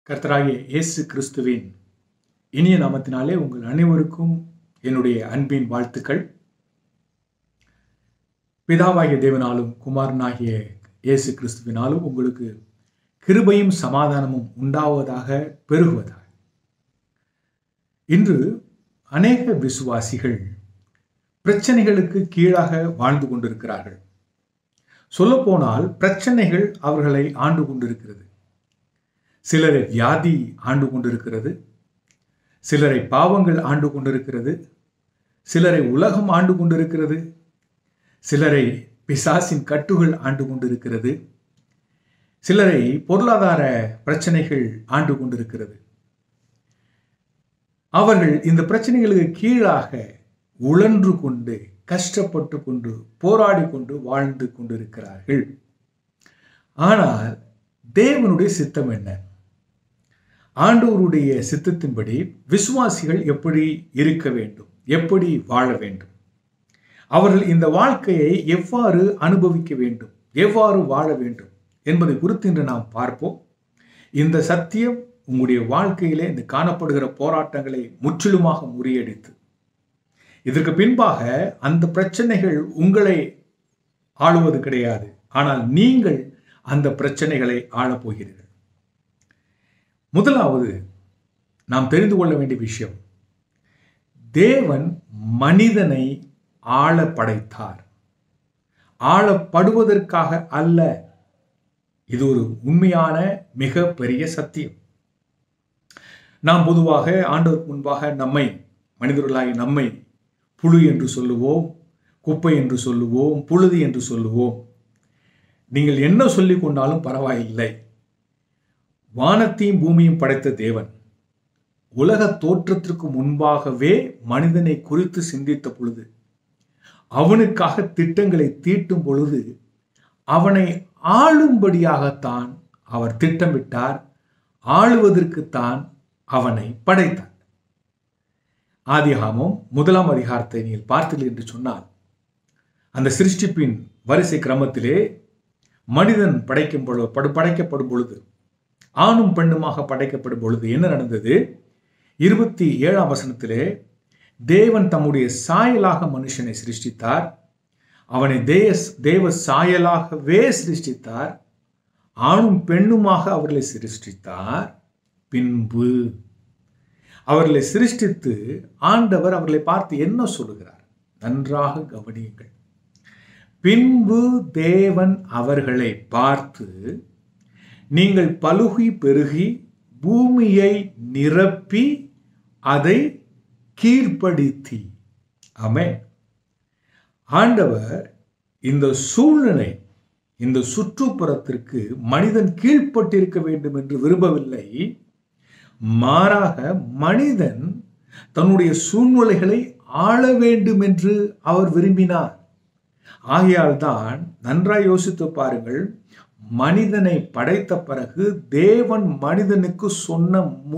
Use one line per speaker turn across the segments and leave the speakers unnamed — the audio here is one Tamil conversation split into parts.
கர்த்தராகிய இயேசு கிறிஸ்துவின் இனிய நாமத்தினாலே உங்கள் அனைவருக்கும் என்னுடைய அன்பின் வாழ்த்துக்கள். பிதாவாகிய தேவனாலும் குமாரனாகிய இயேசு கிறிஸ்துவினாலும் உங்களுக்கு கிருபையும் சமாதானமும் உண்டாவதாக பெருகுவதாக. இன்று அநேக விசுவாசிகள் பிரச்சனைகளுக்கு கீழாக வாழ்ந்து கொண்டிருக்கிறார்கள். சொல்லப்போனால் பிரச்சனைகள் அவர்களை ஆண்டு கொண்டிருக்கிறது. சிலரை வியாதி ஆண்டு கொண்டிருக்கிறது, சிலரை பாவங்கள் ஆண்டு கொண்டிருக்கிறது, சிலரை உலகம் ஆண்டு கொண்டிருக்கிறது, சிலரை பிசாசின் கட்டுகள் ஆண்டு கொண்டிருக்கிறது, சிலரை பொருளாதார பிரச்சனைகள் ஆண்டு கொண்டிருக்கிறது. அவர்கள் இந்த பிரச்சனைகளுக்கு கீழாக உழன்று கொண்டு கஷ்டப்பட்டு கொண்டு போராடி கொண்டு வாழ்ந்து கொண்டிருக்கிறார்கள். ஆனால் தேவனுடைய சித்தம் என்ன? ஆண்டவருடைய சித்தத்தின்படி விசுவாசிகள் எப்படி இருக்க வேண்டும், எப்படி வாழ வேண்டும், அவர்கள் இந்த வாழ்க்கையை எவ்வாறு அனுபவிக்க வேண்டும், எவ்வாறு வாழ வேண்டும் என்பதை குறித்து இன்று நாம் பார்ப்போம். இந்த சத்தியம் உங்களுடைய வாழ்க்கையிலே இந்த காணப்படுகிற போராட்டங்களை முற்றிலுமாக முறியடித்து, இதற்கு பின்பாக அந்த பிரச்சனைகள் உங்களை ஆளுவது கிடையாது, ஆனால் நீங்கள் அந்த பிரச்சனைகளை ஆளப்போகிறீர்கள். முதலாவது நாம் தெரிந்து கொள்ள வேண்டிய விஷயம், தேவன் மனிதனை ஆள படைத்தார், ஆளப்படுவதற்காக அல்ல. இது ஒரு உண்மையான மிக பெரிய சத்தியம். நாம் பொதுவாக ஆண்டவருக்கு முன்பாக நம்மை, மனிதர்களாகி நம்மை புழு என்று சொல்லுவோம், குப்பை என்று சொல்லுவோம், புழுதி என்று சொல்லுவோம். நீங்கள் என்ன சொல்லிக் கொண்டாலும் பரவாயில்லை. வானத்தையும் பூமியும் படைத்த தேவன் உலக தோற்றத்திற்கு முன்பாகவே மனிதனை குறித்து சிந்தித்த பொழுது, அவனுக்காக திட்டங்களை தீட்டும் பொழுது, அவனை ஆளும்படியாகத்தான் அவர் திட்டமிட்டார், ஆளுவதற்குத்தான் அவனை படைத்தார். ஆதியாகமம் 1ஆம் அதிகாரத்தை நீங்கள் பார்த்தீர்கள் என்று சொன்னால், அந்த சிருஷ்டிப்பின் வரிசை கிரமத்திலே மனிதன் படைக்கப்படும் பொழுது, ஆணும் பெண்ணுமாக படைக்கப்படும் பொழுது என்ன நடந்தது? 27ஆம் வசனத்திலே தேவன் தம்முடைய சாயலாக மனுஷனை சிருஷ்டித்தார், அவனை தேவ சாயலாகவே சிருஷ்டித்தார், ஆணும் பெண்ணுமாக அவர்களை சிருஷ்டித்தார். பின்பு அவர்களை சிருஷ்டித்து ஆண்டவர் அவர்களை பார்த்து என்ன சொல்லுகிறார்? நன்றாக கவனியுங்கள். பின்பு தேவன் அவர்களை பார்த்து, நீங்கள் பலுகி பெருகி பூமியை நிரப்பி அதை கீழ்ப்படுத்தி. ஆமென். ஆண்டவர் இந்த சூழ்நிலை, இந்த சுற்றுப்புறத்திற்கு மனிதன் கீழ்ப்பட்டிருக்க வேண்டும் என்று விரும்பவில்லை. மாறாக மனிதன் தன்னுடைய சூழ்நிலைகளை ஆள வேண்டும் என்று அவர் விரும்பினார். ஆகையால் தான் நன்றாய் யோசித்து பாருங்கள், மனிதனை படைத்த பிறகு தேவன் மனிதனுக்கு சொன்ன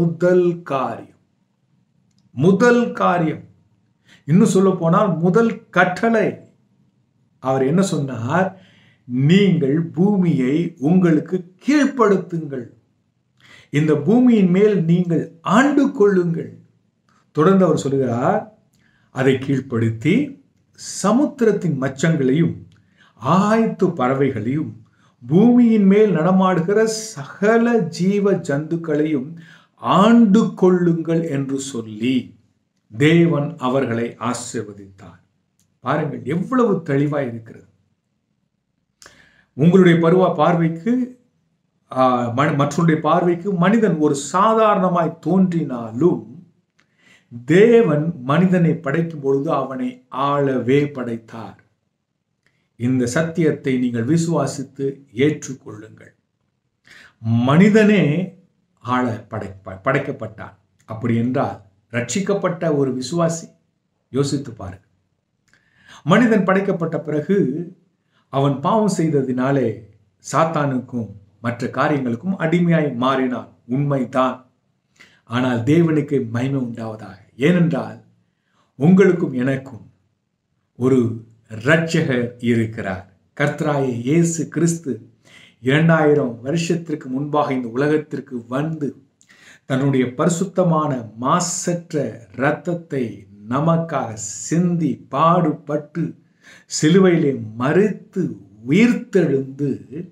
முதல் காரியம், இன்னும் சொல்ல போனால் முதல் கட்டளை, அவர் என்ன சொன்னார்? நீங்கள் பூமியை உங்களுக்கு கீழ்ப்படுத்துங்கள், இந்த பூமியின் மேல் நீங்கள் ஆண்டு கொள்ளுங்கள். தொடர்ந்து அவர் சொல்கிறார், அதை கீழ்ப்படுத்தி சமுத்திரத்தின் மச்சங்களையும் ஆகாயத்து பறவைகளையும் பூமியின் மேல் நடமாடுகிற சகல ஜீவ ஜந்துக்களையும் ஆண்டு கொள்ளுங்கள் என்று சொல்லி தேவன் அவர்களை ஆசீர்வதித்தார். பாருங்கள் எவ்வளவு தெளிவாய் இருக்கிறது. உங்களுடைய பார்வைக்கு மற்றவருடைய பார்வைக்கு மனிதன் ஒரு சாதாரணமாய் தோன்றினாலும், தேவன் மனிதனை படைக்கும் பொழுது அவனை ஆளவே படைத்தார். இந்த சத்தியத்தை நீங்கள் விசுவாசித்து ஏற்றுக்கொள்ளுங்கள். மனிதனே ஆள படைக்கப்பட்டான். அப்படி என்றால் ரட்சிக்கப்பட்ட ஒரு விசுவாசி யோசித்து பாருங்கள். மனிதன் படைக்கப்பட்ட பிறகு அவன் பாவம் செய்ததினாலே சாத்தானுக்கும் மற்ற காரியங்களுக்கும் அடிமையாய் மாறினான், உண்மைதான். ஆனால் தேவனுக்கு மகிமை உண்டாவதாக. ஏனென்றால் உங்களுக்கும் எனக்கும் ஒரு இரட்சகர் இருக்கிறார். கர்த்தராகிய இயேசு கிறிஸ்து 2000 வருஷத்திற்கு முன்பாக இந்த உலகத்திற்கு வந்து தன்னுடைய பரிசுத்தமான மாசற்ற இரத்தத்தை நமக்காக சிந்தி பாடுபட்டு சிலுவையிலே மரித்து உயிர்த்தெழுந்து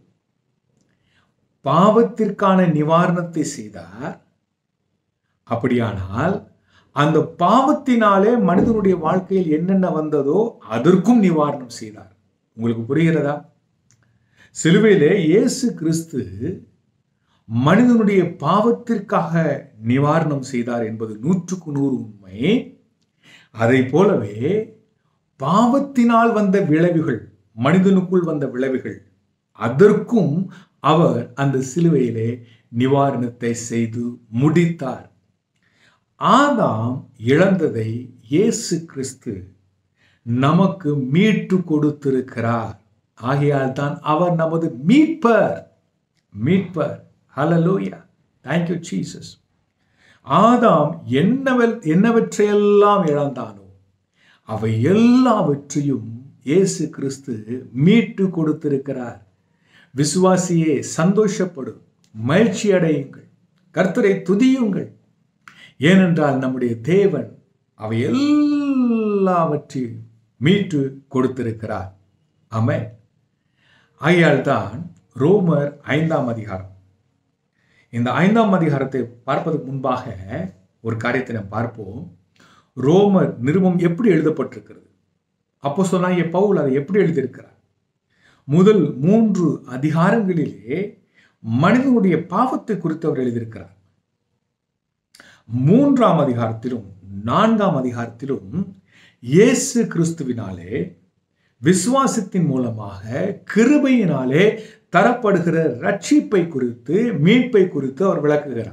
பாவத்திற்கான நிவாரணத்தை செய்தார். அப்படியானால் அந்த பாவத்தினாலே மனிதனுடைய வாழ்க்கையில் என்னென்ன வந்ததோ அதற்கும் நிவாரணம் செய்தார். உங்களுக்கு புரிகிறதா? சிலுவையிலே இயேசு கிறிஸ்து மனிதனுடைய பாவத்திற்காக நிவாரணம் செய்தார் என்பது 100% உண்மை. அதை போலவே பாவத்தினால் வந்த விளைவுகள், மனிதனுக்குள் வந்த விளைவுகள், அதற்கும் அவர் அந்த சிலுவையிலே நிவாரணத்தை செய்து முடித்தார். ஆதாம் இழந்ததை இயேசு கிறிஸ்து நமக்கு மீட்டு கொடுத்திருக்கிறார். ஆகையால் தான் அவர் நமது மீட்பர். ஹல்லேலூயா, thank you Jesus. ஆதாம் என்னவற்றையெல்லாம் இழந்தானோ அவை எல்லாவற்றையும் இயேசு கிறிஸ்து மீட்டு கொடுத்திருக்கிறார். விசுவாசியே, சந்தோஷப்படும், மகிழ்ச்சி அடையுங்கள், கர்த்தரை துதியுங்கள். ஏனென்றால் நம்முடைய தேவன் அவை எல்லாவற்றையும் மீட்டு கொடுத்திருக்கிறார். ஆமென். ஆகையால் தான் ரோமர் 5ஆம் அதிகாரம், இந்த 5ஆம் அதிகாரத்தை பார்ப்பதற்கு முன்பாக ஒரு காரியத்தை நாம் பார்ப்போம். ரோமர் நிருபம் எப்படி எழுதப்பட்டிருக்கிறது, அப்போஸ்தலனாகிய பவுல் அதை எப்படி எழுதியிருக்கிறார்? முதல் 3 அதிகாரங்களிலே மனிதனுடைய பாவத்தை குறித்து அவர் எழுதியிருக்கிறார். 3ஆம் அதிகாரத்திலும் 4ஆம் அதிகாரத்திலும் இயேசு கிறிஸ்துவினாலே விசுவாசத்தின் மூலமாக கிருபையினாலே தரப்படுகிற ரட்சிப்பை குறித்து, மீட்பை குறித்து அவர் விளக்குகிறார்.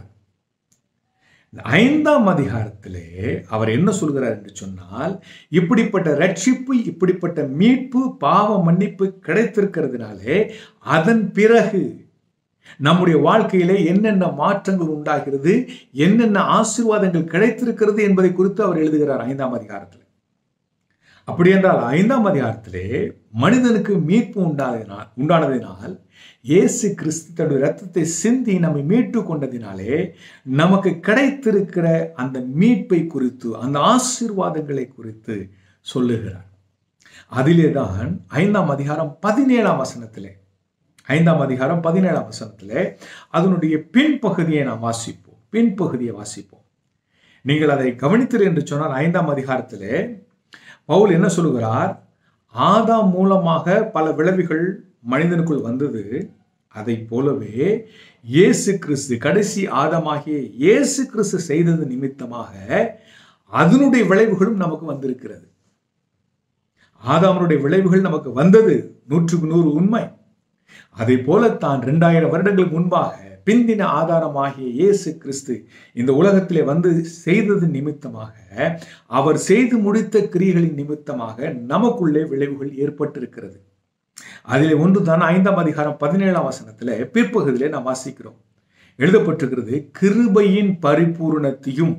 5ஆம் அதிகாரத்திலே அவர் என்ன சொல்கிறார் என்று சொன்னால், இப்படிப்பட்ட ரட்சிப்பு, இப்படிப்பட்ட மீட்பு, பாவ மன்னிப்பு கிடைத்திருக்கிறதுனாலே அதன் பிறகு நம்முடைய வாழ்க்கையிலே என்னென்ன மாற்றங்கள் உண்டாகிறது, என்னென்ன ஆசீர்வாதங்கள் கிடைத்திருக்கிறது என்பதை குறித்து அவர் எழுதுகிறார் 5ஆம் அதிகாரத்தில். அப்படி என்றால் 5ஆம் அதிகாரத்திலே மனிதனுக்கு மீட்பு உண்டானதினால் இயேசு கிறிஸ்து தன்னுடைய இரத்தத்தை சிந்தி நம்மை மீட்டு கொண்டதினாலே நமக்கு கிடைத்திருக்கிற அந்த மீட்பை குறித்து, அந்த ஆசீர்வாதங்களை குறித்து சொல்லுகிறார். அதிலே தான் 5ஆம் அதிகாரம் 17ஆம் வசனத்திலே, 5ஆம் அதிகாரம் 17ஆம் வசனத்திலே அதனுடைய பின்பகுதியை நாம் வாசிப்போம். நீங்கள் அதை கவனித்தீர்கள் என்று சொன்னால் 5ஆம் அதிகாரத்திலே பவுல் என்ன சொல்லுகிறார்? ஆதாம் மூலமாக பல விளைவுகள் மனிதனுக்குள் வந்தது. அதை போலவே இயேசு கிறிஸ்து, கடைசி ஆதாமாகிய இயேசு கிறிஸ்து செய்தது நிமித்தமாக அதனுடைய விளைவுகளும் நமக்கு வந்திருக்கிறது. ஆதாமுடைய விளைவுகள் நமக்கு வந்தது 100% உண்மை. அதை போலத்தான் 2000 வருடங்களுக்கு முன்பாக பிந்தின ஆதாரமாகிய இயேசு கிறிஸ்து இந்த உலகத்திலே வந்து செய்தது நிமித்தமாக, அவர் செய்து முடித்த கிரியைகளின் நிமித்தமாக நமக்குள்ளே விளைவுகள் ஏற்பட்டிருக்கிறது. அதிலே ஒன்றுதான் 5ஆம் அதிகாரம் 17ஆம் வசனத்திலே பிற்பகுதியிலே நாம் வாசிக்கிறோம். எழுதப்பட்டிருக்கிறது, கிருபையின் பரிபூரணத்தையும்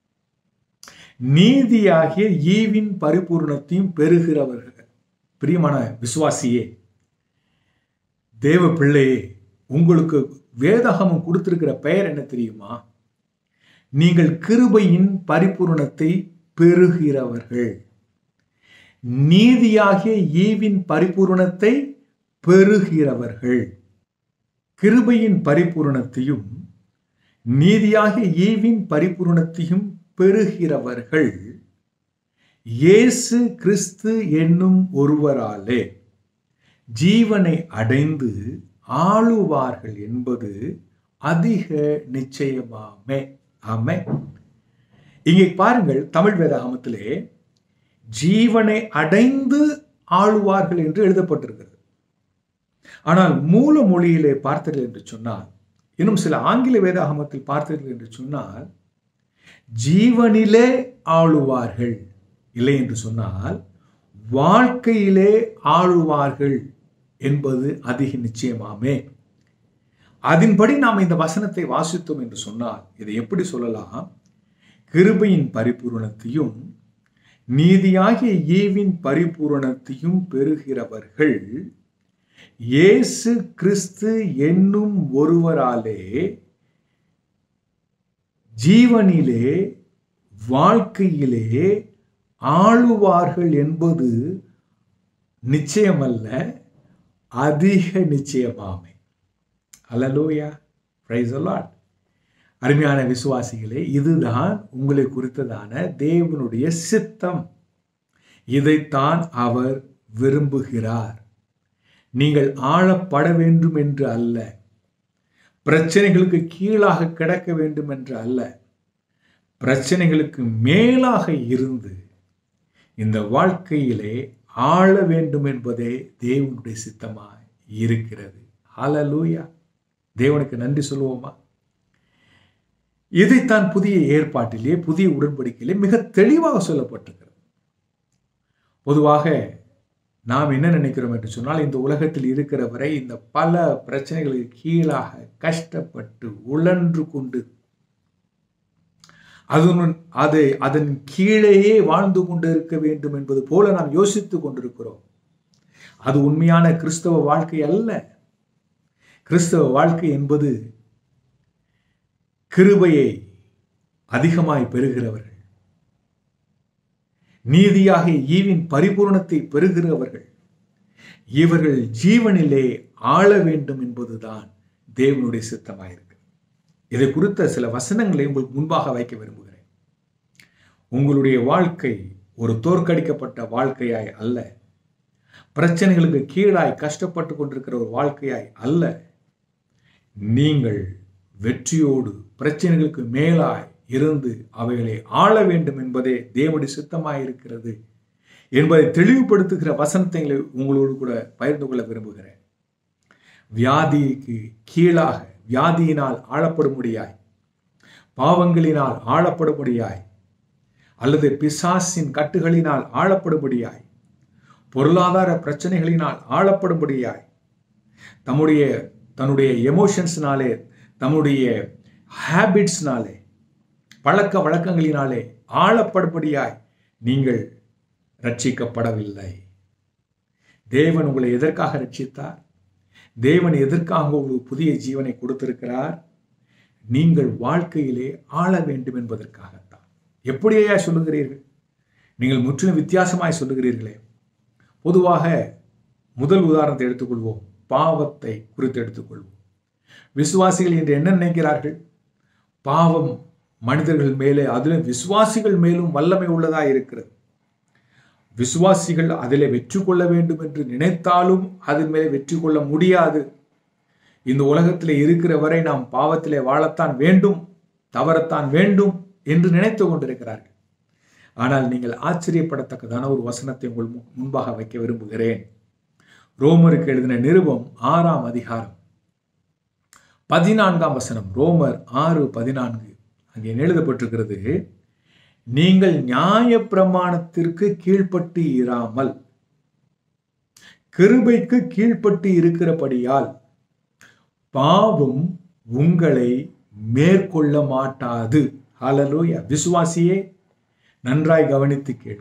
நீதியாகிய ஈவின் பரிபூரணத்தையும் பெறுகிறவர்கள். பிரியமான விசுவாசியே, தேவ பிள்ளையே, உங்களுக்கு வேதாகமம் கொடுத்திருக்கிற பெயர் என்ன தெரியுமா? நீங்கள் கிருபையின் பரிபூரணத்தை பெறுகிறவர்கள். நீதியாகிய ஈவின் பரிபூரணத்தை பெறுகிறவர்கள். கிருபையின் பரிபூரணத்தையும் நீதியாகிய ஈவின் பரிபூரணத்தையும் பெறுகிறவர்கள் இயேசு கிறிஸ்து என்னும் ஒருவராலே ஜீவனை அடைந்து ஆளுவார்கள் என்பது அதிக நிச்சயமாமே. ஆமென். இங்கே பாருங்கள், தமிழ் வேதாகமத்திலே ஜீவனை அடைந்து ஆளுவார்கள் என்று எழுதப்பட்டிருக்கிறது. ஆனால் மூல மொழியிலே பார்த்தீர்கள் என்று சொன்னால், இன்னும் சில ஆங்கில வேதாகமத்தில் பார்த்தீர்கள் என்று சொன்னால், ஜீவனிலே ஆளுவார்கள், இல்லை என்று சொன்னால் வாழ்க்கையிலே ஆளுவார்கள் என்பது அதிக நிச்சயமாமே. அதன்படி நாம் இந்த வசனத்தை வாசித்தோம் என்று சொன்னால் இதை எப்படி சொல்லலாம்? கிருபையின் பரிபூரணத்தையும் நீதியாகிய ஈவின் பரிபூரணத்தையும் பெறுகிறவர்கள் இயேசு கிறிஸ்து என்னும் ஒருவராலே ஜீவனிலே வாழ்க்கையிலே ஆளுவார்கள் என்பது நிச்சயமல்ல, அதிக நிச்சயமாமே. அல்லேலூயா, பிரைஸ் தி லார்ட். அருமையான விசுவாசிகளே, இதுதான் உங்களை குறித்ததான தேவனுடைய சித்தம். இதைத்தான் அவர் விரும்புகிறார். நீங்கள் ஆளப்பட வேண்டும் என்று அல்ல, பிரச்சனைகளுக்கு கீழாக கிடக்க வேண்டும் என்று அல்ல, பிரச்சனைகளுக்கு மேலாக இருந்து இந்த வாழ்க்கையிலே ஆள வேண்டும் என்பதே தேவனுடைய சித்தமாய் இருக்கிறது. ஹல்லேலூயா, தேவனுக்கு நன்றி சொல்லுவோமா? இதைத்தான் புதிய ஏற்பாட்டிலே, புதிய உடன்படிக்கையிலே மிக தெளிவாக சொல்லப்பட்டிருக்கிறது. பொதுவாக நாம் என்ன நினைக்கிறோம் என்று சொன்னால், இந்த உலகத்தில் இருக்கிற வரை இந்த பல பிரச்சனைகளுக்கு கீழாக கஷ்டப்பட்டு உழன்று கொண்டு அதன் கீழேயே வாழ்ந்து கொண்டு இருக்க வேண்டும் என்பது போல நாம் யோசித்துக் கொண்டிருக்கிறோம். அது உண்மையான கிறிஸ்தவ வாழ்க்கை அல்ல. கிறிஸ்தவ வாழ்க்கை என்பது கிருபையை அதிகமாய் பெறுகிறவர்கள், நீதியாக ஈவின் பரிபூரணத்தை பெறுகிறவர்கள், இவர்கள் ஜீவனிலே ஆள வேண்டும் என்பதுதான் தேவனுடைய சித்தமாயிருக்கு. இதை குறித்த சில வசனங்களை உங்களுக்கு முன்பாக வைக்க விரும்புகிறேன். உங்களுடைய வாழ்க்கை ஒரு தோற்கடிக்கப்பட்ட வாழ்க்கையாய் அல்ல, பிரச்சனைகளுக்கு கீழாய் கஷ்டப்பட்டு கொண்டிருக்கிற ஒரு வாழ்க்கையாய் அல்ல. நீங்கள் வெற்றியோடு பிரச்சனைகளுக்கு மேலாய் இருந்து அவைகளை ஆள வேண்டும் என்பதே தேவனுடைய சித்தமாயிருக்கிறது என்பதை தெளிவுபடுத்துகிற வசனத்தை உங்களோடு கூட பகிர்ந்து கொள்ள விரும்புகிறேன். வியாதிக்கு கீழாக, வியாதியினால் ஆளப்படும்படியாய், பாவங்களினால் ஆளப்படும்படியாய், அல்லது பிசாசின் கட்டுகளினால் ஆளப்படும்படியாய், பொருளாதார பிரச்சனைகளினால் ஆளப்படும்படியாய், தன்னுடைய எமோஷன்ஸ்னாலே, தன்னுடைய ஹேபிட்ஸ்னாலே, பழக்க வழக்கங்களினாலே ஆளப்படும்படியாய் நீங்கள் ரட்சிக்கப்படவில்லை. தேவன் உங்களை எதற்காக ரட்சித்தார்? தேவன் எதற்காக உங்களுக்கு புதிய ஜீவனை கொடுத்திருக்கிறார்? நீங்கள் வாழ்க்கையிலே ஆள வேண்டும் என்பதற்காகத்தான். எப்படியா சொல்லுகிறீர்கள்? நீங்கள் முற்றிலும் வித்தியாசமாய் சொல்லுகிறீர்களே. பொதுவாக முதல் உதாரணத்தை எடுத்துக்கொள்வோம். பாவத்தை குறித்து எடுத்துக்கொள்வோம். விசுவாசிகள் என்று என்ன நினைக்கிறார்கள்? பாவம் மனிதர்கள் மேலே, அதிலும் விசுவாசிகள் மேலும் வல்லமை உள்ளதா இருக்கிறது. விசுவாசிகள் அதிலே வெற்றி கொள்ள வேண்டும் என்று நினைத்தாலும் அதன் மேலே வெற்றி கொள்ள முடியாது. இந்த உலகத்திலே இருக்கிற வரை நாம் பாவத்திலே வாழத்தான் வேண்டும், தவறத்தான் வேண்டும் என்று நினைத்து கொண்டிருக்கிறார்கள். ஆனால் நீங்கள் ஆச்சரியப்படத்தக்கதான ஒரு வசனத்தை உங்கள் முன்பாக வைக்க விரும்புகிறேன். ரோமருக்கு எழுதின நிருபம் 6ஆம் அதிகாரம் 14ஆம் வசனம். ரோமர் 6:14. அங்கே எழுதப்பட்டிருக்கிறது, நீங்கள் நியாய பிரமாணத்திற்கு கீழ்ப்பட்டு இராமல் கிருபைக்கு கீழ்ப்பட்டு இருக்கிறபடியால் பாவம் உங்களை மேற்கொள்ள மாட்டாது. ஹல்லேலூயா. விசுவாசியே, நன்றாய் கவனித்து கேட்க.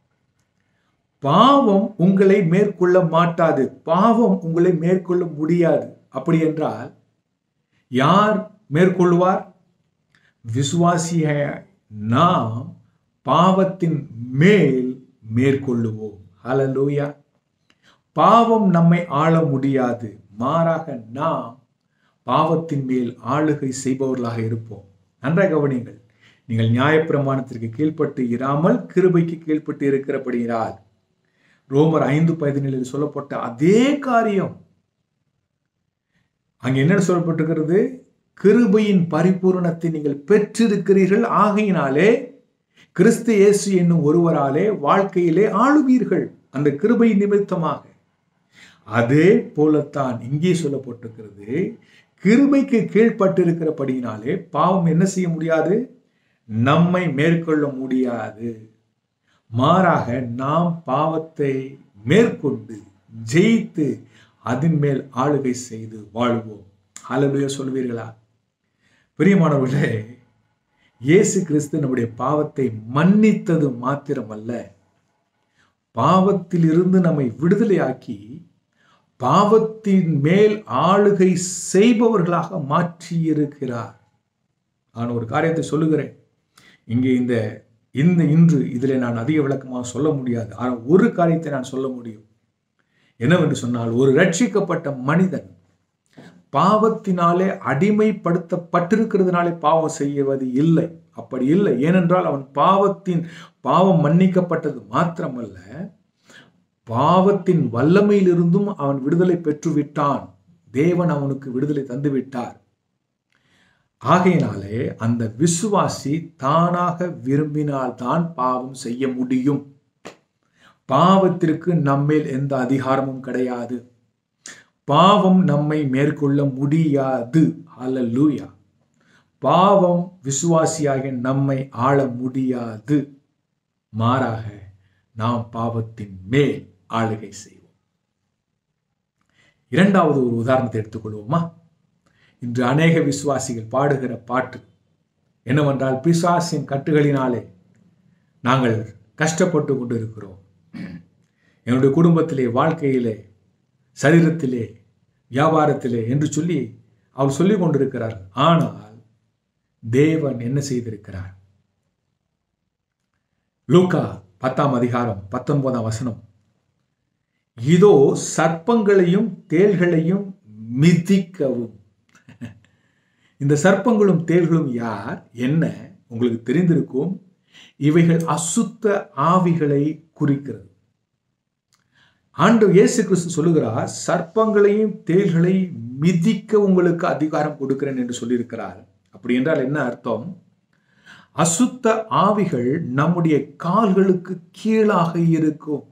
பாவம் உங்களை மேற்கொள்ள மாட்டாது, பாவம் உங்களை மேற்கொள்ள முடியாது. அப்படி என்றால் யார் மேற்கொள்வார்? விசுவாசிய நாம் பாவத்தின் மேல் மேற்கொள்ளுவோம். ஹல்லேலூயா. பாவம் நம்மை ஆள முடியாது, மாறாக நாம் பாவத்தின் மேல் ஆளுகை செய்பவர்களாக இருப்போம். நன்றாக கவனிங்கள். நீங்கள் நியாயப்பிரமாணத்திற்கு கீழ்ப்பட்டு இராமல் கிருபைக்கு கீழ்ப்பட்டு இருக்கிறபடியால், ரோமர் 5:17 சொல்லப்பட்ட அதே காரியம் அங்கே என்ன சொல்லப்பட்டிருக்கிறது? கிருபையின் பரிபூரணத்தை நீங்கள் பெற்றிருக்கிறீர்கள், ஆகையினாலே கிறிஸ்து இயேசு என்னும் ஒருவராலே வாழ்க்கையிலே ஆளுவீர்கள், அந்த கிருபை நிமித்தமாக. அதே போலத்தான் இங்கே சொல்லப்பட்டிருக்கிறது. கிருபைக்கு கீழ்ப்பட்டிருக்கிறபடியினாலே பாவம் என்ன செய்ய முடியாது? நம்மை மேற்கொள்ள முடியாது. மாறாக நாம் பாவத்தை மேற்கொண்டு ஜெயித்து அதன் மேல் ஆளுகை செய்து வாழுவோம். ஹல்லேலூயா சொல்வீர்களா? பிரியமானவர்களே, இயேசு கிறிஸ்து நம்முடைய பாவத்தை மன்னித்தது மாத்திரமல்ல, பாவத்திலிருந்து நம்மை விடுதலையாக்கி பாவத்தின் மேல் ஆளுகை செய்பவர்களாக மாற்றியிருக்கிறார். நான் ஒரு காரியத்தை சொல்லுகிறேன். இங்கே இன்று இதில் நான் அதிக விளக்கமாக சொல்ல முடியாது. ஆனால் ஒரு காரியத்தை நான் சொல்ல முடியும். என்னவென்று சொன்னால், ஒரு ரட்சிக்கப்பட்ட மனிதன் பாவத்தினாலே அடிமைப்படுத்தப்பட்டிருக்கிறதுனாலே பாவம் செய்வது இல்லை. அப்படி இல்லை. ஏனென்றால் அவன் பாவம் மன்னிக்கப்பட்டது மாத்திரமல்ல, பாவத்தின் வல்லமையிலிருந்தும் அவன் விடுதலை பெற்று விட்டான். தேவன் அவனுக்கு விடுதலை தந்து விட்டார். ஆகையினாலே அந்த விசுவாசி தானாக விரும்பினால்தான் பாவம் செய்ய முடியும். பாவத்திற்கு நம்மேல் எந்த அதிகாரமும் கிடையாது. பாவம் நம்மை மேற்கொள்ள முடியாது. ஹல்லேலூயா. பாவம் விசுவாசியாக நம்மை ஆள முடியாது. மாறாக நாம் பாவத்தின் மேல் ஆளுகை செய்வோம். இரண்டாவது ஒரு உதாரணத்தை எடுத்துக்கொள்வோமா? இன்று அநேக விசுவாசிகள் பாடுகிற பாட்டு என்னவென்றால், பிசாசின் கட்டுகளினாலே நாங்கள் கஷ்டப்பட்டு கொண்டு இருக்கிறோம். என்னுடைய குடும்பத்திலே, வாழ்க்கையிலே, சரீரத்திலே, வியாபாரத்திலே என்று சொல்லி அவர் சொல்லிக் கொண்டிருக்கிறார். ஆனால் தேவன் என்ன செய்திருக்கிறார்? லூக்கா 10ஆம் அதிகாரம் 19ஆம் வசனம், இதோ சர்ப்பங்களையும் தேள்களையும் மிதிக்கவும். இந்த சர்ப்பங்களும் தேள்களும் யார், என்ன உங்களுக்கு தெரிந்திருக்கும். இவைகள் அசுத்த ஆவிகளை குறிக்கிறது. ஆண்டவர் இயேசு கிறிஸ்து சொல்லுகிறார், சர்ப்பங்களையும் தேள்களை மிதிக்க உங்களுக்கு அதிகாரம் கொடுக்கிறேன் என்று சொல்லியிருக்கிறார். அப்படி என்றால் என்ன அர்த்தம்? அசுத்த ஆவிகள் நம்முடைய கால்களுக்கு கீழாக இருக்கும்.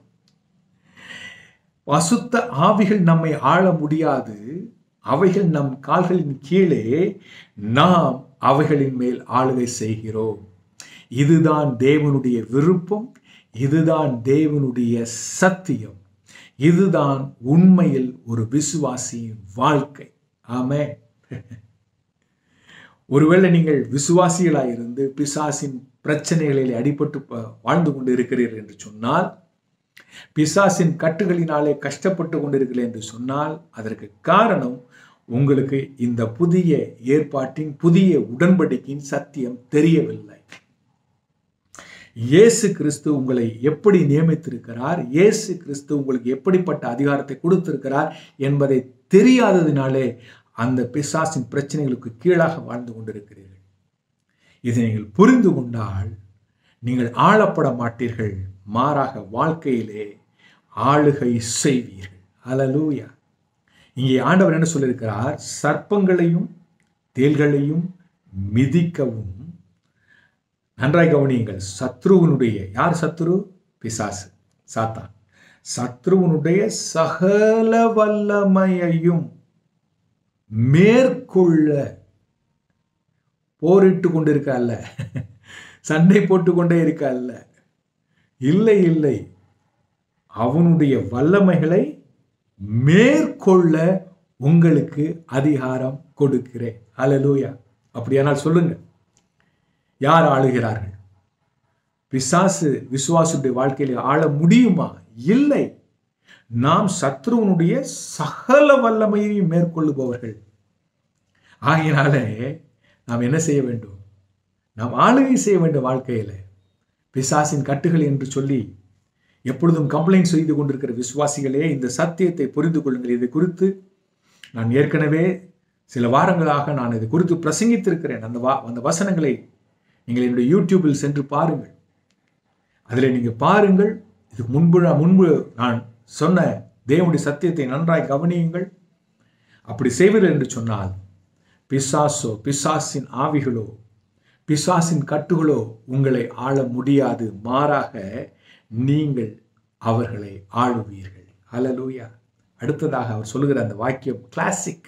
அசுத்த ஆவிகள் நம்மை ஆள முடியாது. அவைகள் நம் கால்களின் கீழே, நாம் அவைகளின் மேல் ஆளுகை செய்கிறோம். இதுதான் தேவனுடைய விருப்பம். இதுதான் தேவனுடைய சத்தியம். இதுதான் உண்மையில் ஒரு விசுவாசியின் வாழ்க்கை. ஆமென். ஒருவேளை நீங்கள் விசுவாசிகளாயிருந்து பிசாசின் பிரச்சனைகளில் அடிபட்டு வாழ்ந்து கொண்டு இருக்கிறீர்கள் என்று சொன்னால், பிசாசின் கட்டுகளினாலே கஷ்டப்பட்டு கொண்டிருக்கிறீர்கள் என்று சொன்னால், அதற்கு காரணம் உங்களுக்கு இந்த புதிய ஏற்பாட்டின், புதிய உடன்படிக்கையின் சத்தியம் தெரியவில்லை. இயேசு கிறிஸ்து உங்களை எப்படி நியமித்திருக்கிறார், இயேசு கிறிஸ்து உங்களுக்கு எப்படிப்பட்ட அதிகாரத்தை கொடுத்திருக்கிறார் என்பதை தெரியாததினாலே அந்த பிசாசின் பிரச்சனைகளுக்கு கீழாக வாழ்ந்து கொண்டிருக்கிறீர்கள். இதை நீங்கள் புரிந்து கொண்டால் நீங்கள் ஆளப்பட மாட்டீர்கள். மாறாக வாழ்க்கையிலே ஆளுகை செய்வீர்கள். ஹல்லேலூயா. இங்கே ஆண்டவர் என்ன சொல்லியிருக்கிறார்? சர்ப்பங்களையும் தேள்களையும் மிதிக்கவும். நன்றாய் கவனியுங்கள். சத்ருவனுடைய, யார் சத்ரு? பிசாசு, சாத்தான். சத்ருவனுடைய சகல வல்லமையையும் மேற்கொள்ள போரிட்டு கொண்டிருக்க அல்ல, சண்டை போட்டுக்கொண்டே இருக்க அல்ல. இல்லை இல்லை, அவனுடைய வல்லமைகளை மேற்கொள்ள உங்களுக்கு அதிகாரம் கொடுக்கிறேன். ஹல்லேலூயா. அப்படியானால் சொல்லுங்க, யார் ஆளுகிறார்கள்? பிசாசு விசுவாசுடைய வாழ்க்கையில ஆள முடியுமா? இல்லை. நாம் சத்ருவனுடைய சகல வல்லமையை மேற்கொள்ளுபவர்கள். ஆகையினாலே நாம் என்ன செய்ய வேண்டும்? நாம் ஆளுகை செய்ய வேண்டும். வாழ்க்கையில பிசாசின் கட்டுகள் என்று சொல்லி எப்பொழுதும் கம்ப்ளைண்ட் செய்து கொண்டிருக்கிற விசுவாசிகளே, இந்த சத்தியத்தை புரிந்து கொள்ளுங்கள். இதை குறித்து நான் ஏற்கனவே சில வாரங்களாக நான் இதை குறித்து பிரசங்கித்திருக்கிறேன். அந்த வசனங்களை நீங்கள் என்னுடைய யூடியூபில் சென்று பாருங்கள். அதில் நீங்கள் பாருங்கள். இதுக்கு முன்பு நான் சொன்ன தேவனுடைய சத்தியத்தை நன்றாய் கவனியுங்கள். அப்படி செய்வீர்கள் என்று சொன்னால் பிசாசோ, பிசாசின் ஆவிகளோ, பிசாசின் கட்டுகளோ உங்களை ஆள முடியாது. மாறாக நீங்கள் அவர்களை ஆளுவீர்கள். ஹல்லேலூயா. அடுத்ததாக அவர் சொல்லுகிற அந்த வாக்கியம் கிளாசிக்.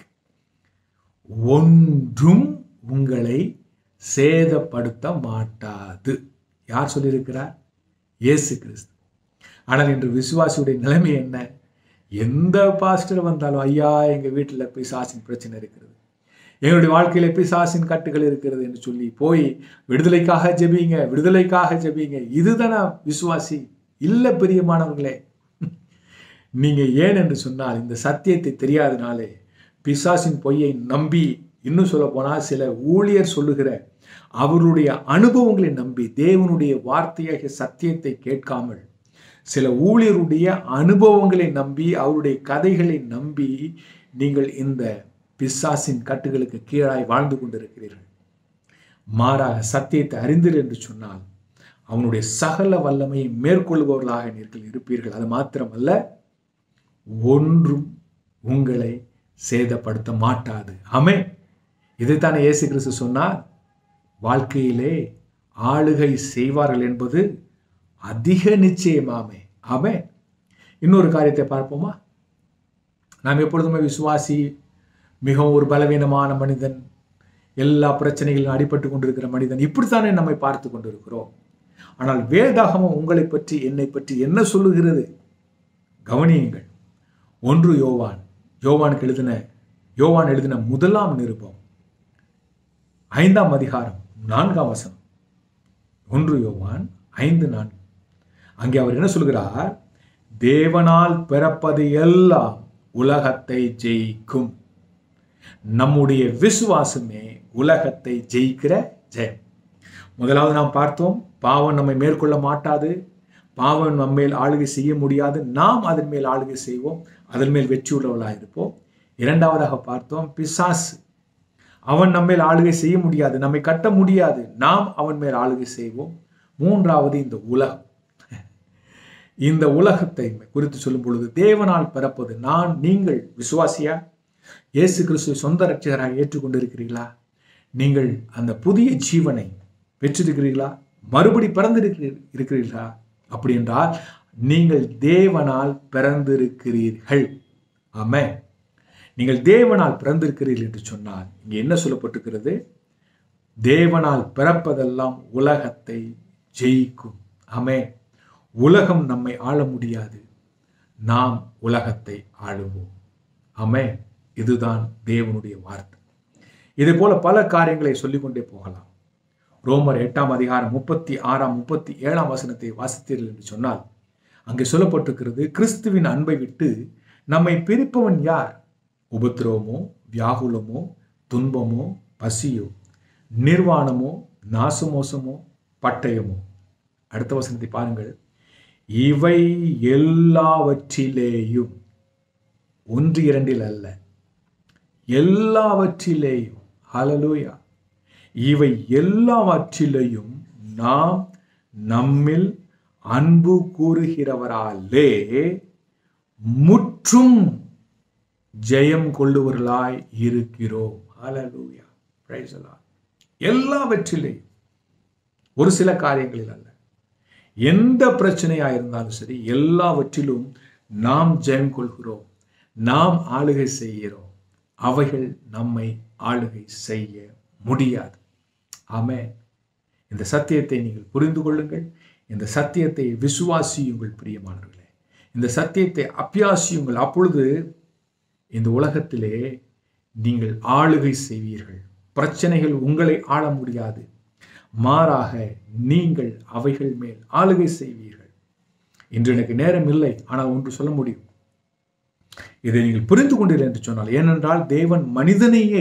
ஒன்றும் உங்களை சேதப்படுத்த மாட்டாது. யார் சொல்லியிருக்கிறார்? இயேசு கிறிஸ்து. ஆனால் இன்று விசுவாசியுடைய நிலைமை என்ன? எந்த பாஸ்டர் வந்தாலும், ஐயா எங்கள் வீட்டில் பிசாசின் பிரச்சனை இருக்கிறது, எங்களுடைய வாழ்க்கையில பிசாசின் கட்டுகள் இருக்கிறது என்று சொல்லி போய் விடுதலைக்காக ஜெபிங்க, விடுதலைக்காக ஜெபிங்க. இதுதானா விசுவாசி? இல்லை பிரியமானவர்களே. நீங்க ஏன் என்று சொன்னால், இந்த சத்தியத்தை தெரியாதனாலே பிசாசின் பொய்யை நம்பி, இன்னும் சொல்ல போனால் சில ஊழியர் சொல்லுகிற அவருடைய அனுபவங்களை நம்பி தேவனுடைய வார்த்தையாகிய சத்தியத்தை கேட்காமல் சில ஊழியருடைய அனுபவங்களை நம்பி அவருடைய கதைகளை நம்பி நீங்கள் இந்த பிசாசின் கட்டுகளுக்கு கீழாய் வாழ்ந்து கொண்டிருக்கிறீர்கள். மாறாக சத்தியத்தை அறிந்தீர்கள் என்று சொன்னால் அவனுடைய சகல வல்லமையை மேற்கொள்பவர்களாக நீங்கள் இருப்பீர்கள். அது மாத்திரமல்ல, ஒன்றும் உங்களை சேதப்படுத்த மாட்டாது. ஆமென். இதைத்தானே இயேசு கிறிஸ்து சொன்னார், வாழ்க்கையிலே ஆளுகை செய்வார்கள் என்பது அதிக நிச்சயமாமே. ஆமென். இன்னொரு காரியத்தை பார்ப்போமா? நாம் எப்பொழுதுமே விசுவாசி மிகவும் ஒரு பலவீனமான மனிதன், எல்லா பிரச்சனைகளிலும் அடிபட்டு கொண்டிருக்கிற மனிதன், இப்படித்தானே நம்மை பார்த்து கொண்டிருக்கிறோம். ஆனால் வேதாகமம் உங்களை பற்றி என்னை பற்றி என்ன சொல்லுகிறது? கவனியுங்கள். 1 யோவான் எழுதின முதலாம் நிருபம் 5ஆம் அதிகாரம் 4ஆம் வசனம். 1 யோவான் 5:4. அங்கே அவர் என்ன சொல்கிறார்? தேவனால் பிறப்பது எல்லாம் உலகத்தை ஜெயிக்கும். நம்முடைய விசுவாசமே உலகத்தை ஜெயிக்கிற ஜெயம். முதலாவது நாம் பார்த்தோம், பாவம் நம்மை மேற்கொள்ள மாட்டாது, பாவம் நம்ம மேல் ஆளுகை செய்ய முடியாது, நாம் அதன் மேல் ஆளுகை செய்வோம், அதன் மேல் வெற்றி உள்ளவர்களாக இருப்போம். இரண்டாவதாக பார்த்தோம், பிசாசு, அவன் நம்ம மேல் ஆளுகை செய்ய முடியாது, நம்மை கட்ட முடியாது, நாம் அவன் மேல் ஆளுகை செய்வோம். மூன்றாவது இந்த உலகம். இந்த உலகத்தை குறித்து சொல்லும் பொழுது தேவனால் பிறப்பது நீங்கள் விசுவாசியா? இயேசு கிறிஸ்துவை சொந்த இரட்சகராக ஏற்றுக்கொண்டிருக்கிறீர்களா? நீங்கள் அந்த புதிய ஜீவனை பெற்றிருக்கிறீர்களா? மறுபடி இருக்கிறீர்களா? அப்படி என்றால் நீங்கள் தேவனால் பிறந்திருக்கிறீர்கள். ஆமென். நீங்கள் தேவனால் பிறந்திருக்கிறீர்கள் என்று சொன்னால் இங்கே என்ன சொல்லப்பட்டிருக்கிறது? தேவனால் பிறப்பதெல்லாம் உலகத்தை ஜெயிக்கும். ஆமென். உலகம் நம்மை ஆள முடியாது, நாம் உலகத்தை ஆளுவோம். ஆமென். இதுதான் தேவனுடைய வார்த்தை. இதே போல பல காரியங்களை சொல்லிக்கொண்டே போகலாம். ரோமர் 8ஆம் அதிகாரம் 36ஆம் 37ஆம் வசனத்தை வாசித்தீர்கள் என்று சொன்னால் அங்கே சொல்லப்பட்டிருக்கிறது, கிறிஸ்துவின் அன்பை விட்டு நம்மை பிரிப்பவன் யார்? உபத்திரவமோ, வியாகுலமோ, துன்பமோ, பசியோ, நிர்வாணமோ, நாசமோசமோ, பட்டயமோ. அடுத்த வசனத்தை பாருங்கள். இவை எல்லாவற்றிலேயும், 1 2 அல்ல, எல்லாவற்றிலேயும், ஹல்லேலூயா, இவை எல்லாவற்றிலேயும் நாம் நம்மில் அன்பு கூறுகிறவராலே முற்றும் ஜெயம் கொள்ளுவர்களாய் இருக்கிறோம். ஹல்லேலூயா, பிரைஸ் தி லார்ட். எல்லாவற்றிலேயும், ஒரு சில காரியங்களில் அல்ல, எந்த பிரச்சனையா இருந்தாலும் சரி, எல்லாவற்றிலும் நாம் ஜெயம் கொள்கிறோம், நாம் ஆளுகை செய்கிறோம். அவைகள் நம்மை ஆளுகை செய்ய முடியாது. ஆமென். இந்த சத்தியத்தை நீங்கள் புரிந்து கொள்ளுங்கள். இந்த சத்தியத்தை விசுவாசியுங்கள் பிரியமானவர்களே. இந்த சத்தியத்தை அபியாசியுங்கள். அப்பொழுது இந்த உலகத்திலே நீங்கள் ஆளுகை செய்வீர்கள். பிரச்சனைகள் உங்களை ஆள முடியாது, மாறாக நீங்கள் அவைகள் மேல் ஆளுகை செய்வீர்கள். இன்று எனக்கு நேரம் இல்லை, ஆனால் ஒன்று சொல்ல முடியும். இதை நீங்கள் புரிந்து கொண்டீர்கள் என்று சொன்னால், ஏனென்றால் தேவன் மனிதனையே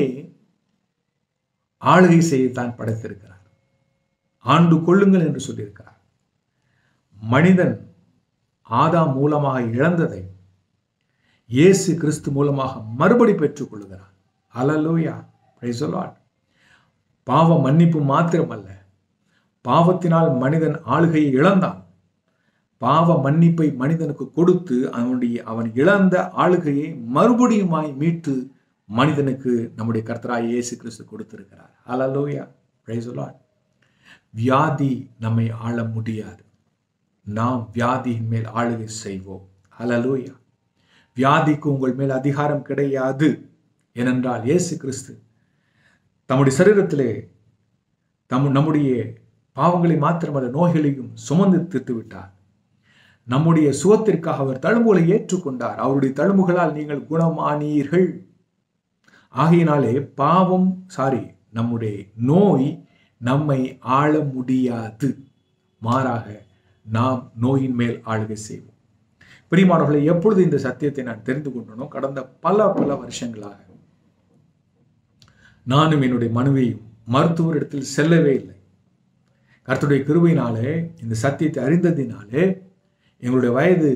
ஆளுகை செய்யத்தான் படைத்திருக்கிறார். ஆண்டு கொள்ளுங்கள் என்று சொல்லியிருக்கிறார். மனிதன் ஆதாம் மூலமாக இழந்ததை இயேசு கிறிஸ்து மூலமாக மறுபடி பெற்றுக் கொள்கிறார். Hallelujah, praise the lord. பாவ மன்னிப்பு மாத்திரமல்ல, பாவத்தினால் மனிதன் ஆளுகையை இழந்தான். பாவ மன்னிப்பை மனிதனுக்கு கொடுத்து அவன் இழந்த ஆளுகையை மறுபடியுமாய் மீட்டு மனிதனுக்கு நம்முடைய கர்த்தராகிய இயேசு கிறிஸ்து கொடுத்திருக்கிறார். Hallelujah, praise the lord. வியாதி நம்மை ஆள முடியாது, நாம் வியாதியின் மேல் ஆளுகை செய்வோம். ஹல்லேலூயா. வியாதிக்கு உங்கள் மேல் அதிகாரம் கிடையாது. ஏனென்றால் இயேசு கிறிஸ்து தம்முடைய சரீரத்திலே நம்முடைய பாவங்களை மாத்திரமல்ல, நோய்களையும் சுமந்து தீர்த்து விட்டார். நம்முடைய சுகத்திற்காக அவர் தழும்புகளை ஏற்றுக்கொண்டார். அவருடைய தழும்புகளால் நீங்கள் குணமானீர்கள். ஆகையினாலே நம்முடைய நோய் நம்மை ஆள முடியாது, மாறாக நாம் நோயின் மேல் ஆளுகை செய்வோம். பிரியமானவர்களே, எப்பொழுது இந்த சத்தியத்தை நான் தெரிந்து கொண்டனோ, கடந்த பல வருஷங்களாக நானும் என்னுடைய மனைவியும் மருத்துவரிடத்தில் செல்லவே இல்லை. கர்த்தருடைய கிருபையினாலே இந்த சத்தியத்தை அறிந்ததினாலே எங்களுடைய வயது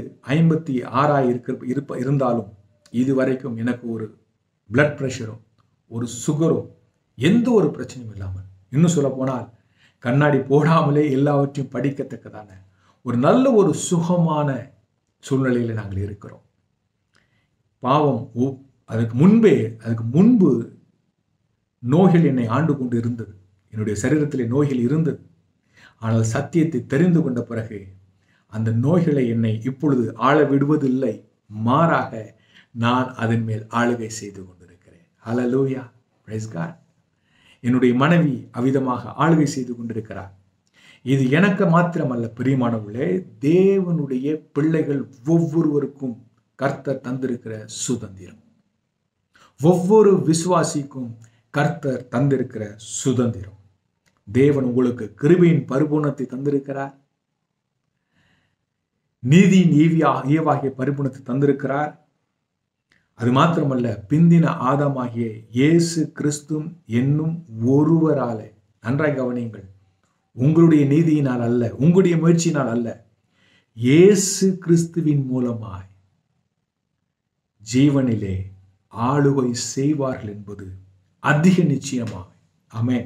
56 இருந்தாலும் இதுவரைக்கும் எனக்கு ஒரு பிளட் ப்ரெஷரோ ஒரு சுகரோ எந்த ஒரு பிரச்சனையும் இல்லாமல், இன்னும் சொல்ல போனால் கண்ணாடி போடாமலே எல்லாவற்றையும் படிக்கத்தக்கதான ஒரு நல்ல ஒரு சுகமான சூழ்நிலையில் நாங்கள் இருக்கிறோம். பாவம் அதுக்கு முன்பு நோய்கள் என்னை ஆண்டு கொண்டு இருந்தது. என்னுடைய சரீரத்திலே நோய்கள் இருந்தது. ஆனால் சத்தியத்தை தெரிந்து கொண்ட பிறகு அந்த நோய்களை என்னை இப்பொழுது ஆள விடுவதில்லை. மாறாக நான் அதன் மேல் ஆளுகை செய்து கொண்டிருக்கிறேன். Hallelujah, praise God. என்னுடைய மனைவி அவ்விதமாக ஆளுகை செய்து கொண்டிருக்கிறார். இது எனக்கு மாத்திரமல்ல பிரியமானவர்களே, தேவனுடைய பிள்ளைகள் ஒவ்வொருவருக்கும் கர்த்தர் தந்திருக்கிற சுதந்திரம். ஒவ்வொரு விசுவாசிக்கும் கர்த்தர் தந்திருக்கிற சுதந்திரம். தேவன் உங்களுக்கு கிருபையின் பரிபூர்ணத்தை தந்திருக்கிறார். நீதியின் ஈவாகிய பரிபூர்ணத்தை தந்திருக்கிறார். அது மாத்திரமல்ல, பிந்தின ஆதாமாகிய இயேசு கிறிஸ்து என்னும் ஒருவராலே, நன்றாய் கவனியுங்கள், உங்களுடைய நீதியினால் அல்ல, உங்களுடைய முயற்சியினால் அல்ல, இயேசு கிறிஸ்துவின் மூலமாய் ஜீவனிலே ஆளுகை செய்வார்கள் என்பது அதிக நிச்சயமாக. ஆமென்.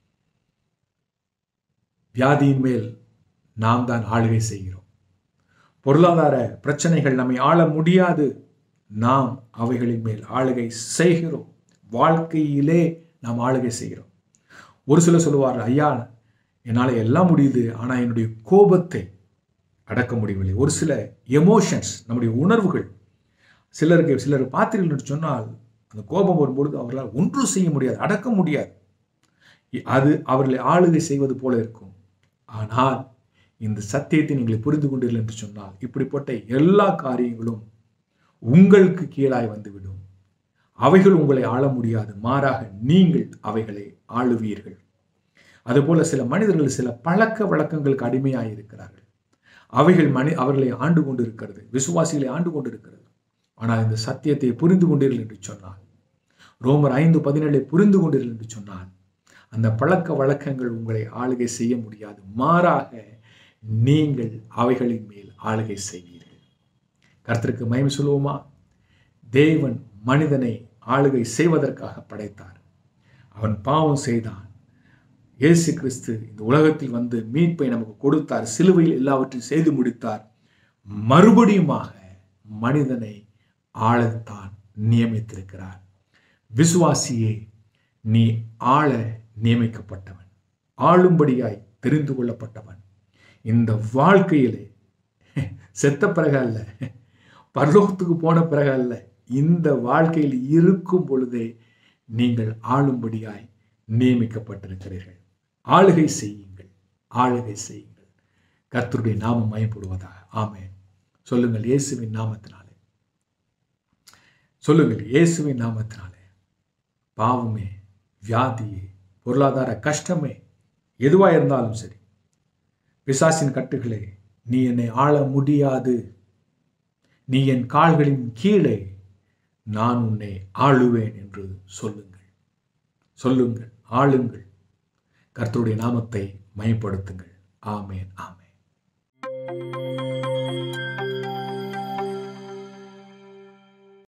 வியாதியின் மேல் நாம் தான் ஆளுகை செய்கிறோம். பொருளாதார பிரச்சனைகள் நம்மை ஆள முடியாது. நாம் அவைகளின் மேல் ஆளுகை செய்கிறோம். வாழ்க்கையிலே நாம் ஆளுகை செய்கிறோம். ஒரு சிலர் சொல்லுவார்கள், ஐயா என்னால் எல்லாம் முடியுது, ஆனால் என்னுடைய கோபத்தை அடக்க முடியவில்லை. ஒரு சில எமோஷன்ஸ், நம்முடைய உணர்வுகள், சிலர் பார்த்தீர்கள் சொன்னால் அந்த கோபம் வரும்பொழுது அவர்களால் ஒன்றும் செய்ய முடியாது, அடக்க முடியாது. அது அவர்களை ஆளுகை செய்வது போல இருக்கும். ஆனால் இந்த சத்தியத்தை நீங்கள் புரிந்து கொண்டீர்கள் என்று சொன்னால் இப்படிப்பட்ட எல்லா காரியங்களும் உங்களுக்கு கீழாய் வந்துவிடும். அவைகள் உங்களை ஆள முடியாது. மாறாக நீங்கள் அவைகளை ஆளுவீர்கள். அதுபோல சில மனிதர்கள் சில பழக்க வழக்கங்களுக்கு அடிமையாக இருக்கிறார்கள். அவைகள் அவர்களை ஆண்டு கொண்டு இருக்கிறது, விசுவாசிகளை ஆண்டு கொண்டு இருக்கிறது. ஆனால் இந்த சத்தியத்தை புரிந்து கொண்டீர்கள் என்று சொன்னால், ரோமர் 5:17 புரிந்து கொண்டீர்கள் என்று சொன்னால், அந்த பழக்க வழக்கங்கள் உங்களை ஆளுகை செய்ய முடியாது. மாறாக நீங்கள் அவைகளின் மேல் ஆளுகை செய்வீர்கள். கர்த்தருக்கு மகிமை சொல்லுவோமா? தேவன் மனிதனை ஆளுகை செய்வதற்காக படைத்தார். அவன் பாவம் செய்தான். இயேசு கிறிஸ்து இந்த உலகத்தில் வந்து மீட்பை நமக்கு கொடுத்தார். சிலுவையில் எல்லாவற்றையும் செய்து முடித்தார். மறுபடியுமாக மனிதனை ஆளத்தான் நியமித்திருக்கிறார். விசுவாசியே, நீ ஆள நியமிக்கப்பட்டவன், ஆளும்படியாய் தெரிந்து கொள்ளப்பட்டவன். இந்த வாழ்க்கையிலே செத்த பிறகு அல்ல, பரலோகத்துக்கு போன பிறகு அல்ல, இந்த வாழ்க்கையில் இருக்கும் பொழுதே நீங்கள் ஆளும்படியாய் நியமிக்கப்பட்டிருக்கிறீர்கள். ஆளுகை செய்யுங்கள், ஆளுகை செய்யுங்கள். கர்த்தருடைய நாமம் மகிமைப்படுவதாக. ஆமென். சொல்லுங்கள், இயேசுவின் நாமத்தினாலே. சொல்லுங்கள், இயேசுவின் நாமத்தினாலே. பாவமே, வியாதியே, பொருளாதார கஷ்டமே, எதுவா இருந்தாலும் சரி, பிசாசின் கட்டுகளே, நீ என்னை ஆள முடியாது, நீ என் கால்களின் கீழே, நான் உன்னை ஆளுவேன் என்று சொல்லுங்கள். சொல்லுங்கள், ஆளுங்கள். கர்த்தருடைய நாமத்தை மகிமைப்படுத்துங்கள். ஆமென், ஆமென்.